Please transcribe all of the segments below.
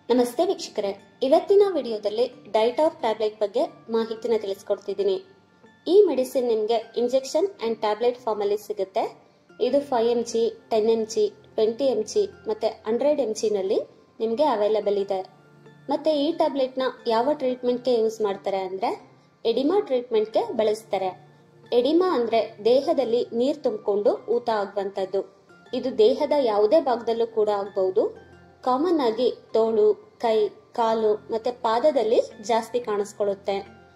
ನಮಸ್ತೆ ವೀಕ್ಷಕರೇ, ಇವತ್ತಿನ ವಿಡಿಯೋದಲ್ಲಿ ಡೈಟಾರ್ ಟ್ಯಾಬ್ಲೆಟ್ ಬಗ್ಗೆ ಮಾಹಿತಿನ ತಿಳಿಸ್ಕೊಡ್ತಿದ್ದೀನಿ. ಈ ಮೆಡಿಸಿನ್ ನಿಮಗೆ ಇಂಜೆಕ್ಷನ್ ಅಂಡ್ ಟ್ಯಾಬ್ಲೆಟ್ ಫಾರ್ಮ್ ಅಲ್ಲಿ ಸಿಗುತ್ತೆ. ಇದು 5mg, 10mg, 20mg ಮತ್ತೆ 100mg ನಲ್ಲಿ ನಿಮಗೆ ಅವೈಲೇಬಲ್ ಇದೆ. ಮತ್ತೆ ಈ ಟ್ಯಾಬ್ಲೆಟ್ ನ ಯಾವ ಟ್ರೀಟ್ಮೆಂಟ್ ಗೆ ಯೂಸ್ ಮಾಡ್ತಾರೆ ಅಂದ್ರೆ ಎಡಿಮಾ ಟ್ರೀಟ್ಮೆಂಟ್ ಗೆ ಬಳಸ್ತಾರೆ. ಎಡಿಮಾ ಅಂದ್ರೆ ದೇಹದಲ್ಲಿ ನೀರು ತುಂಬಿಕೊಂಡು ಊತ ಆಗುವಂತದ್ದು. ಇದು ದೇಹದ ಯಾವುದೇ ಭಾಗದಲ್ಲೂ ಕೂಡ ಆಗಬಹುದು. ಕಾಮನ್ ಆಗಿ ತೋಳು, ಕೈ, ಕಾಲು ಮತ್ತೆ ಪಾದದಲ್ಲಿ ಜಾಸ್ತಿ ಕಾಣಿಸ್ಕೊಳ್ಳುತ್ತೆ.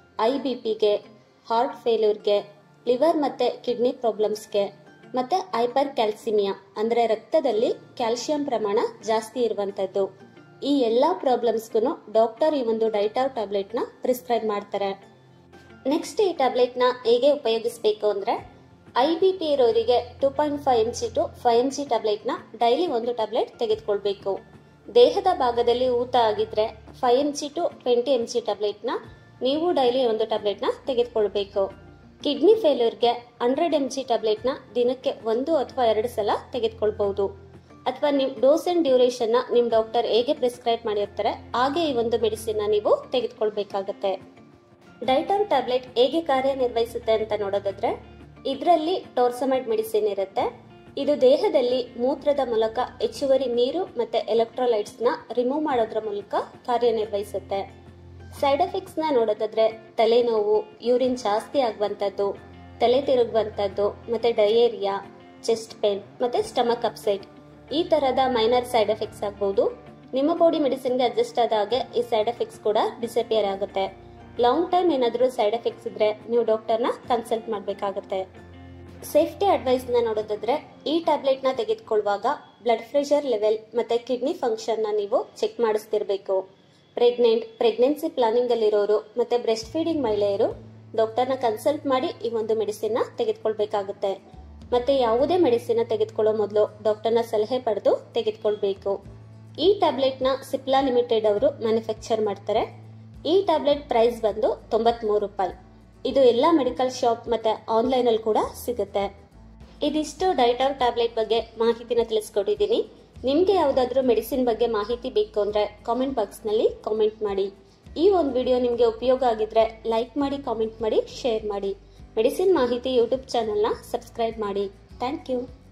IBPಗೆ, ಹಾರ್ಟ್ ಫೇಲ್ಯೂರ್ಗೆ, ಲಿವರ್ ಮತ್ತೆ ಕಿಡ್ನಿ ಪ್ರಾಬ್ಲಮ್ಸ್ಗೆ ಮತ್ತೆ ಹೈಪರ್ಕ್ಯಾಲ್ಸಿಮಿಯಾ ಅಂದ್ರೆ ರಕ್ತದಲ್ಲಿ ಕ್ಯಾಲ್ಸಿಯಂ ಪ್ರಮಾಣ ಜಾಸ್ತಿ ಇರುವಂತದ್ದು. ಈ ಎಲ್ಲಾ ಪ್ರಾಬ್ಲಮ್ಸ್ಗೂ ಡಾಕ್ಟರ್ ಈ ಒಂದು ಡೈಟಾರ್ ಟ್ಯಾಬ್ಲೆಟ್ ನ ಪ್ರಿಸ್ಕ್ರೈಬ್ ಮಾಡ್ತಾರೆ. ನೆಕ್ಸ್ಟ್ ಈ ಟ್ಯಾಬ್ಲೆಟ್ ನ ಹೇಗೆ ಉಪಯೋಗಿಸಬೇಕು ಅಂದ್ರೆ IBP ಇರೋರಿಗೆ 2.5mg to 5mg ಟ್ಯಾಬ್ಲೆಟ್ ನ ಡೈಲಿ ಒಂದು ಟ್ಯಾಬ್ಲೆಟ್ ತೆಗೆದುಕೊಳ್ಬೇಕು. ದೇಹದ ಭಾಗದಲ್ಲಿ ಊತ ಆಗಿದ್ರೆ 5mg to 20mg ಟ್ಯಾಬ್ಲೆಟ್ ನ ನೀವು ಡೈಲಿ ಒಂದು ಟ್ಯಾಬ್ಲೆಟ್ ನ ತೆಗೆದುಕೊಳ್ಬೇಕು. ಕಿಡ್ನಿ ಫೇಲ್ಯೂರ್ಗೆ 100mg ಟ್ಯಾಬ್ಲೆಟ್ ನ ದಿನಕ್ಕೆ 1 ಅಥವಾ 2 ಸಲ ತೆಗೆದುಕೊಳ್ಬಹುದು. ಅಥವಾ ನಿಮ್ ಡೋಸ್ ಅಂಡ್ ಡ್ಯೂರೇಷನ್ ನ ನಿಮ್ ಡಾಕ್ಟರ್ ಹೇಗೆ ಪ್ರಿಸ್ಕ್ರೈಬ್ ಮಾಡಿರ್ತಾರೆ ಹಾಗೆ ಈ ಒಂದು ಮೆಡಿಸಿನ್ ನ ನೀವು ತೆಗೆದುಕೊಳ್ಬೇಕಾಗತ್ತೆ. ಡೈಟಾರ್ ಟ್ಯಾಬ್ಲೆಟ್ ಹೇಗೆ ಕಾರ್ಯನಿರ್ವಹಿಸುತ್ತೆ ಅಂತ ನೋಡೋದಾದ್ರೆ ಇದರಲ್ಲಿ ಟೋರ್ಸಮೈಡ್ ಮೆಡಿಸಿನ್ ಇರುತ್ತೆ. ಇದು ದೇಹದಲ್ಲಿ ಮೂತ್ರದ ಮೂಲಕ ಹೆಚ್ಚುವರಿ ನೀರು ಮತ್ತೆ ಎಲೆಕ್ಟ್ರೋಲೈಟ್ಸ್ ನ ರಿಮೂವ್ ಮಾಡೋದ್ರ ಮೂಲಕ ಕಾರ್ಯನಿರ್ವಹಿಸುತ್ತೆ. ಸೈಡ್ ಎಫೆಕ್ಟ್ಸ್ ನ ನೋಡೋದಾದ್ರೆ ತಲೆನೋವು, ಯೂರಿನ್ ಜಾಸ್ತಿ ಆಗುವಂತದ್ದು, ತಲೆ ತಿರುಗುವಂತದ್ದು ಮತ್ತೆ ಡಯೇರಿಯಾ, ಚೆಸ್ಟ್ ಪೇನ್ ಮತ್ತೆ ಸ್ಟಮಕ್ ಅಪ್ಸೆಟ್ ಈ ತರದ ಮೈನರ್ ಸೈಡ್ ಎಫೆಕ್ಟ್ಸ್ ಆಗಬಹುದು. ನಿಮ್ಮ ಬಾಡಿ ಮೆಡಿಸಿನ್ ಗೆ ಅಡ್ಜಸ್ಟ್ ಆದ ಹಾಗೆ ಈ ಸೈಡ್ ಎಫೆಕ್ಟ್ಸ್ ಕೂಡ ಡಿಸಪಿಯರ್ ಆಗುತ್ತೆ. ಲಾಂಗ್ ಟೈಮ್ ಏನಾದರೂ ಸೈಡ್ ಎಫೆಕ್ಟ್ಸ್ ಇದ್ರೆ ನೀವು ಡಾಕ್ಟರ್ನ ಕನ್ಸಲ್ಟ್ ಮಾಡಬೇಕಾಗುತ್ತೆ. ಸೇಫ್ಟಿ ಅಡ್ವೈಸ್ ನ ನೋಡೋದಾದ್ರೆ ಈ ಟ್ಯಾಬ್ಲೆಟ್ ನ ತೆಗೆದುಕೊಳ್ಳುವಾಗ ಬ್ಲಡ್ ಪ್ರೆಷರ್ ಲೆವೆಲ್ ಮತ್ತೆ ಕಿಡ್ನಿ ಫಂಕ್ಷನ್ ನ ನೀವು ಚೆಕ್ ಮಾಡಿಸ್ತಿರ್ಬೇಕು. ಪ್ರೆಗ್ನೆನ್ಸಿ ಪ್ಲಾನಿಂಗ್ ಅಲ್ಲಿರೋರು ಮತ್ತೆ ಬ್ರೆಸ್ಟ್ ಫೀಡಿಂಗ್ ಮಹಿಳೆಯರು ಡಾಕ್ಟರ್ನ ಕನ್ಸಲ್ಟ್ ಮಾಡಿ ಈ ಒಂದು ಮೆಡಿಸಿನ್ ನ ತೆಗೆದುಕೊಳ್ಬೇಕಾಗುತ್ತೆ. ಮತ್ತೆ ಯಾವುದೇ ಮೆಡಿಸಿನ್ ತೆಗೆದುಕೊಳ್ಳೋ ಮೊದಲು ಡಾಕ್ಟರ್ನ ಸಲಹೆ ಪಡೆದು ತೆಗೆದುಕೊಳ್ಬೇಕು. ಈ ಟ್ಯಾಬ್ಲೆಟ್ ನ ಸಿಪ್ಲಾ ಲಿಮಿಟೆಡ್ ಅವರು ಮ್ಯಾನುಫ್ಯಾಕ್ಚರ್ ಮಾಡ್ತಾರೆ. ಈ ಟ್ಯಾಬ್ಲೆಟ್ ಪ್ರೈಸ್ ಬಂದು 93 ರೂಪಾಯಿ. ಇದು ಎಲ್ಲಾ ಮೆಡಿಕಲ್ ಶಾಪ್ ಮತ್ತೆ ಆನ್ಲೈನ್ ಅಲ್ಲಿ ಕೂಡ ಸಿಗುತ್ತೆ. ಇದಿಷ್ಟು ಡೈಟಾರ್ ಟ್ಯಾಬ್ಲೆಟ್ ಬಗ್ಗೆ ಮಾಹಿತಿನ ತಿಳಿಸ್ಕೊಟ್ಟಿದ್ದೀನಿ. ನಿಮ್ಗೆ ಯಾವ್ದಾದ್ರು ಮೆಡಿಸಿನ್ ಬಗ್ಗೆ ಮಾಹಿತಿ ಬೇಕು ಅಂದ್ರೆ ಕಾಮೆಂಟ್ ಬಾಕ್ಸ್ ನಲ್ಲಿ ಕಾಮೆಂಟ್ ಮಾಡಿ. ಈ ಒಂದು ವಿಡಿಯೋ ನಿಮ್ಗೆ ಉಪಯೋಗ ಆಗಿದ್ರೆ ಲೈಕ್ ಮಾಡಿ, ಕಾಮೆಂಟ್ ಮಾಡಿ, ಶೇರ್ ಮಾಡಿ. ಮೆಡಿಸಿನ್ ಮಾಹಿತಿ ಯೂಟ್ಯೂಬ್ ಚಾನೆಲ್ ನ ಸಬ್ಸ್ಕ್ರೈಬ್ ಮಾಡಿ. Thank you.